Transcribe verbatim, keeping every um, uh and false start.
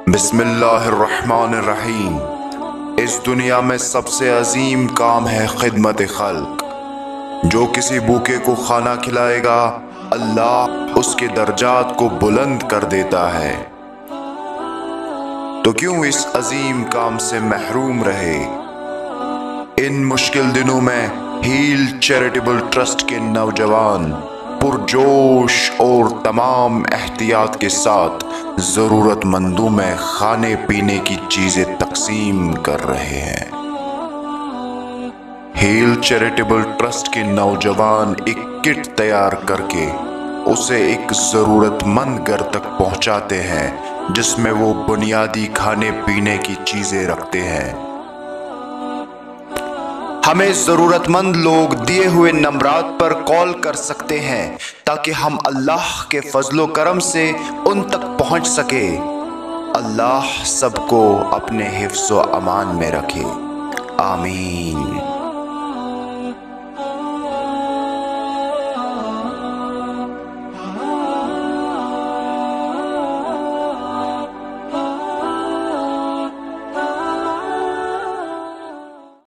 بسم اللہ الرحمن الرحیم۔ اس دنیا میں سب سے عظیم کام ہے خدمت خلق۔ جو کسی بھوکے کو کھانا کھلائے گا، اللہ اس کے درجات کو بلند کر دیتا ہے۔ تو کیوں اس عظیم کام سے محروم رہے؟ ان مشکل دنوں میں ہیل چیریٹیبل ٹرسٹ کے نوجوان پرجوش اور تمام احتیاط کے ساتھ ضرورت مندوں میں کھانے پینے کی چیزیں تقسیم کر رہے ہیں۔ ہیل چیریٹیبل ٹرسٹ کے نوجوان ایک کٹ تیار کر کے اسے ایک ضرورت مند گھر تک پہنچاتے ہیں، جس میں وہ بنیادی کھانے پینے کی چیزیں رکھتے ہیں۔ ہمیں ضرورت مند لوگ دیے ہوئے نمبرات پر کال کر سکتے ہیں تاکہ ہم اللہ کے فضل و کرم سے ان تک پہنچ سکے۔ اللہ سب کو اپنے حفظ و امان میں رکھے، آمین۔